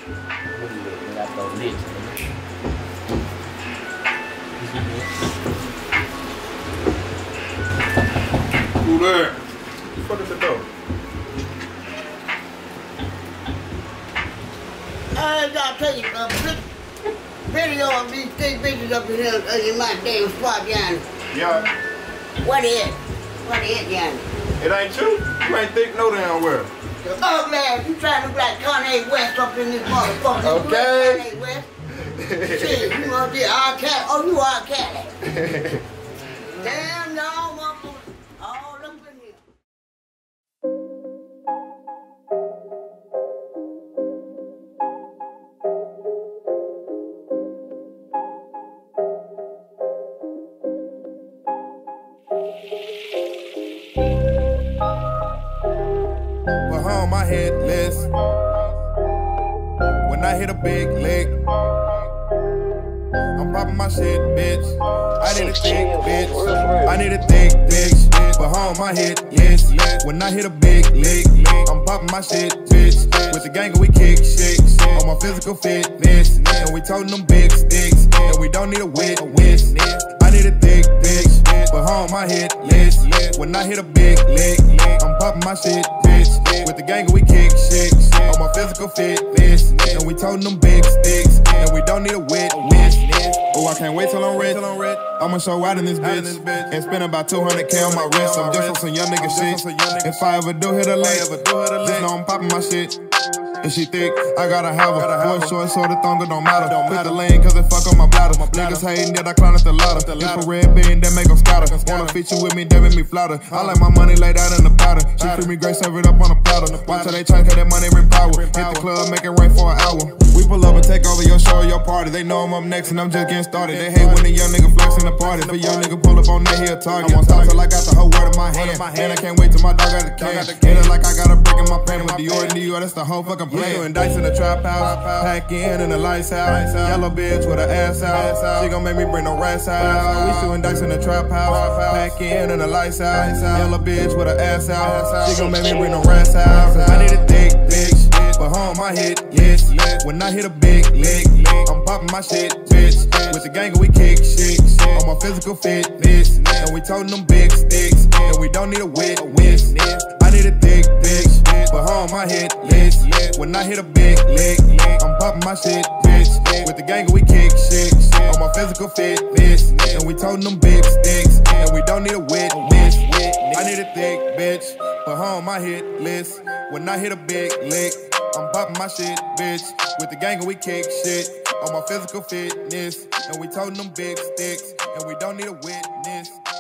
Nella tolletta. Who there? Who the fuck is the door? I gotta tell you, video of these three bitches up in here in my damn spot, Yanni. Yeah. What is it? What is it, Yanni? It ain't you? You ain't think no damn well. The ugly ass, you trying to look like Kanye West up in this motherfucker. Okay. You like Kanye West? Shit, you must be R. Kelly. Oh, you R. Kelly. Damn, y'all motherfuckers all up in here. Behind my headless. When I hit a big lick, I'm popping my shit, bitch. I need a thick bitch. I need a thick bitch. Behind my head, yes. When I hit a big lick, I'm popping my shit, bitch. With the gang, we kick shit on my physical fitness, and we toting them big sticks, and we don't need a witness. I need a thick bitch. Behind my head, yes. When I hit a big lick, I'm popping my shit, bitch. With the gang, we kick shit on my physical fitness, and we toting them big sticks, and we don't need a witness. Oh, I can't wait till I'm rich. I'ma show out in this bitch and spend about 200K on my wrist. I'm just on some young nigga shit. If I ever do hit a lick, just know I'm popping my shit. And she thick, I gotta have her. Boy, short, sort of thonga, don't matter. Put the lane, cause it fuck on my bladder. Niggas hating that I climb up the ladder. Infrared beam, that make them scatter. Wanna feature with me, that make me flatter. I like my money laid out in the powder. She free me great, serve it up on a platter. Watch how they change, cause that money bring power. Hit the club, make it rain for an hour. We pull up and take over your show or your party. They know I'm up next and I'm just getting started. They hate when the young nigga flex in the party. If a young nigga pull up on that, he a target. I won't stop till I got the whole word in my hand. And I can't wait till my dog got the cash. Hit it like I got a brick in my pan. With Dior and Dior, that's the whole fucking plan. Doing dice in the trap house, pack in and the lights out. Yellow bitch with her ass out. She gon' make me bring no rats out. We shooting dice in the trap house, pack in and the lights out. Yellow bitch with her ass out. She gon' make me bring no rats out. I need a thick bitch. Behind my head, yes. When I hit a big lick, I'm popping my shit, bitch. With the gang, we kick shit on my physical fitness, and we toting them big sticks, and we don't need a witness. I need a thick bitch. Behind my head, yes. When I hit a big lick, I'm popping my shit, bitch. With the gang, we kick shit on my physical fitness, and we toting them big sticks, and we don't need a witness. I need a thick bitch. Behind my hit list. When I hit a big lick, I'm popping my shit, bitch. With the gang, we kick shit on my physical fitness, and we toting them big sticks, and we don't need a witness.